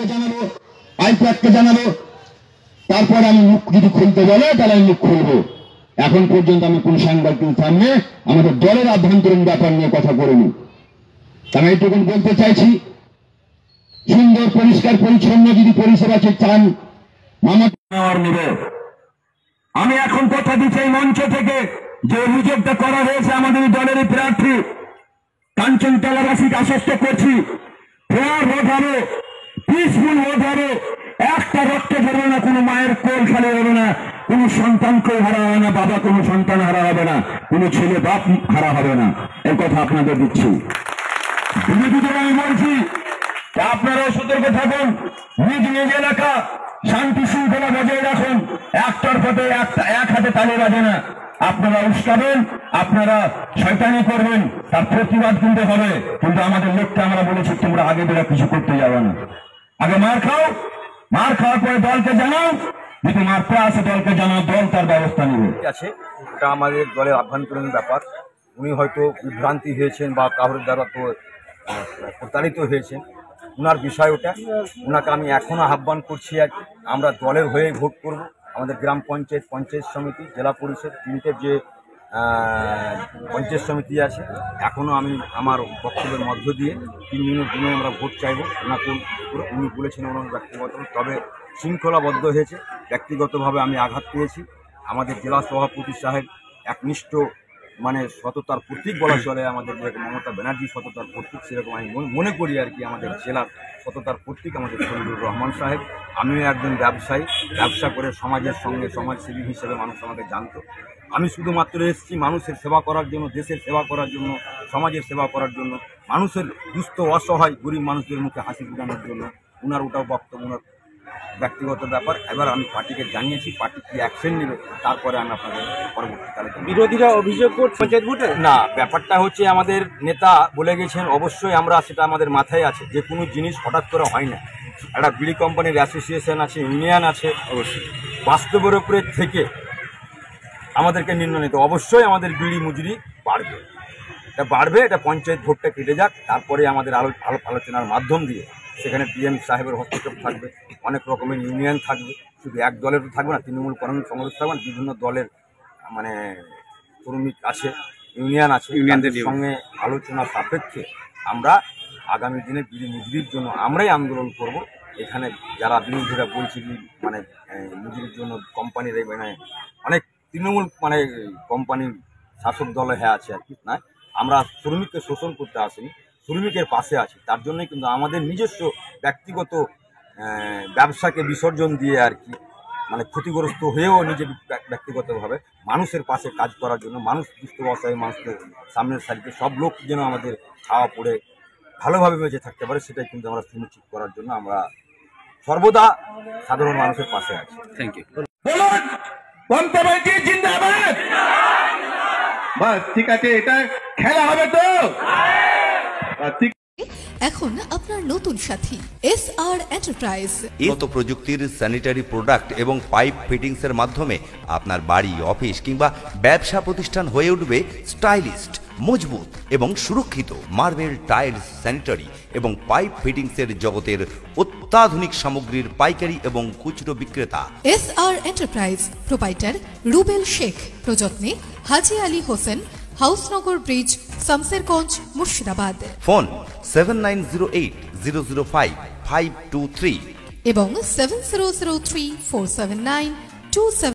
জানাবো, আইপ্যাককে জানাবো, তারপর আমি মুখ যদি খুলতে বলে তাহলে আমি মুখ খুলবো। এখন পর্যন্ত আমি কোন সাংবাদিকের সামনে আমাদের দলের আভ্যন্তরীণ ব্যাপার নিয়ে কথা বলিনি। আমি এইটুকুন বলতে চাইছি, সুন্দর পরিষ্কার পরিচ্ছন্ন যদি পরিষেবা চান নেবে। আমি এখন কথা দিচ্ছি এই মঞ্চ থেকে, যে অভিযোগটা করা হয়েছে আমাদের দলের প্রার্থী কাঞ্চনতলাবাসীকে আশ্বস্ত করছি, ফেয়ার ভোট হবে, পিসফুল ভোট হবে, একটা রক্ত ধরবে না, কোনো মায়ের কোল খালি হবে না, কোন সন্তানকেও হারা হবে না, বাবা কোনো সন্তান হারা হবে না, কোন ছেলে বাপ হারা হবে না, এই কথা আপনাদের দিচ্ছি। বিরোধীদের আমি বলছি আপনারাও সতর্ক থাকুন, নিজ নিজ এলাকা শান্তি শৃঙ্খলা বজায় রাখুন। একটার পথে এক হাতে তালি বাজে না। আপনারা উস্কাবেন, আপনারা শয়তানি করবেন, তার প্রতিবাদ কিন্তু হবে। কিন্তু আমাদের লোকটা আমরা বলেছি তোমরা আগে বেড়া কিছু করতে যাবে না, আগে মার খাও, মার খাওয়ার পরে দলকে জানাও, যদি মারতে আসে দলকে জানাও, দল তার ব্যবস্থা নেবে। আছে এটা আমাদের দলের আভ্যন্তরীণ ব্যাপার। উনি হয়তো বিভ্রান্তি হয়েছেন বা কারোর দ্বারা তো প্রতারিত হয়েছেন, ওনার বিষয় ওটা। ওনাকে আমি এখনো আহ্বান করছি, আমরা দলের হয়ে ভোট করব। আমাদের গ্রাম পঞ্চায়েত, পঞ্চায়েত সমিতি, জেলা পরিষদ, তিনটে যে পঞ্চায়েত সমিতি আছে, এখনও আমি আমার বক্তব্যের মধ্য দিয়ে 3 দিনের দিনে আমরা ভোট চাইব। ওনাকে উনি বলেছেন ওনার ব্যক্তিগত, তবে শৃঙ্খলাবদ্ধ হয়েছে। ব্যক্তিগতভাবে আমি আঘাত পেয়েছি। আমাদের জেলা সভাপতি সাহেব একনিষ্ঠ মানে সততার প্রতীক বলা চলে, আমাদের মমতা ব্যানার্জি সততার প্রতীক, সেরকম আমি মনে করি আর কি। আমাদের জেলার সততার প্রতীক আমাদের খলিলুর রহমান সাহেব। আমিও একজন ব্যবসায়ী, ব্যবসা করে সমাজের সঙ্গে সমাজসেবী হিসেবে মানুষ আমাকে জানতো। আমি শুধুমাত্র এসেছি মানুষের সেবা করার জন্য, দেশের সেবা করার জন্য, সমাজের সেবা করার জন্য, মানুষের দুস্থ অসহায় গরিব মানুষদের মুখে হাসি ফোটানোর জন্য। ওনার ওটাও বক্তব্য, ওনার ব্যক্তিগত ব্যাপার। এবার আমি পার্টিকে জানিয়েছি, পার্টি কি অ্যাকশন নেবে তারপরে আমি আপনাদের পরবর্তীকালে। বিরোধীরা অভিযোগ করছে পঞ্চায়েত ভোটে না, ব্যাপারটা হচ্ছে আমাদের নেতা বলে গেছেন, অবশ্যই আমরা সেটা আমাদের মাথায় আছে, যে কোনো জিনিস হঠাৎ করে হয় না। একটা বিড়ি কোম্পানির অ্যাসোসিয়েশন আছে, ইউনিয়ন আছে, অবশ্যই বাস্তবের উপরে থেকে আমাদেরকে নির্ণয় নিতে, অবশ্যই আমাদের বিড়ি মজুরি বাড়বে। এটা বাড়বে, এটা পঞ্চায়েত ভোটটা কেটে যাক, তারপরে আমাদের আলোচনার মাধ্যম দিয়ে সেখানে পিএম সাহেবের হস্তক্ষেপ থাকবে, অনেক রকমের ইউনিয়ন থাকবে, শুধু এক দলের তো থাকবে না, তৃণমূল কংগ্রেস থাকবে না, বিভিন্ন দলের মানে শ্রমিক আছে, ইউনিয়ন আছে, ইউনিয়নদের সঙ্গে আলোচনা সাপেক্ষে আমরা আগামী দিনে বিড়ি মজুরির জন্য আমরাই আন্দোলন করব। এখানে যারা বিরোধীরা বলছে কি মানে মজুরির জন্য কোম্পানির মানে অনেক তৃণমূল মানে কোম্পানির শাসক দলে হ্যাঁ আছে আর কি, না, আমরা শ্রমিককে শোষণ করতে আসিনি, শ্রমিকের পাশে আছি। তার জন্যই কিন্তু আমাদের নিজস্ব ব্যক্তিগত ব্যবসাকে বিসর্জন দিয়ে আর কি, মানে ক্ষতিগ্রস্ত হয়েও নিজে ব্যক্তিগতভাবে মানুষের পাশে কাজ করার জন্য, মানুষ দুস্থ অসহায় মানুষদের সামনের সারিতে সব লোক যেন আমাদের খাওয়া পড়ে ভালোভাবে বেঁচে থাকতে পারে, সেটাই কিন্তু আমরা সুনিশ্চিত করার জন্য আমরা সর্বদা সাধারণ মানুষের পাশে আছি। Thank you. বলুন মমতা ব্যানার্জি জিন্দাবাদ। বাস ঠিক আছে, এটা খেলা হবে তো ঠিক। এখন আপনার নতুন সাথী SR এন্টারপ্রাইজ। উন্নত প্রযুক্তির স্যানিটারি প্রোডাক্ট এবং পাইপ ফিটিংসের মাধ্যমে আপনার বাড়ি, অফিস কিংবা ব্যবসা প্রতিষ্ঠান হয়ে উঠবে স্টাইলিস্ট, মজবুত এবং সুরক্ষিত। মার্বেল, টাইলস, স্যানিটারি এবং পাইপ ফিটিংসের জগতের অত্যাধুনিক সামগ্রীর পাইকারি এবং খুচরো বিক্রেতা। SR enterprise, proprietor Rubel Sheikh, প্রযত্নে হাজি আলী হোসেন, হাউসনগর ব্রিজ, শামসেরগঞ্জ, মুর্শিদাবাদ। ফোন 7908005523 এবং 7003479272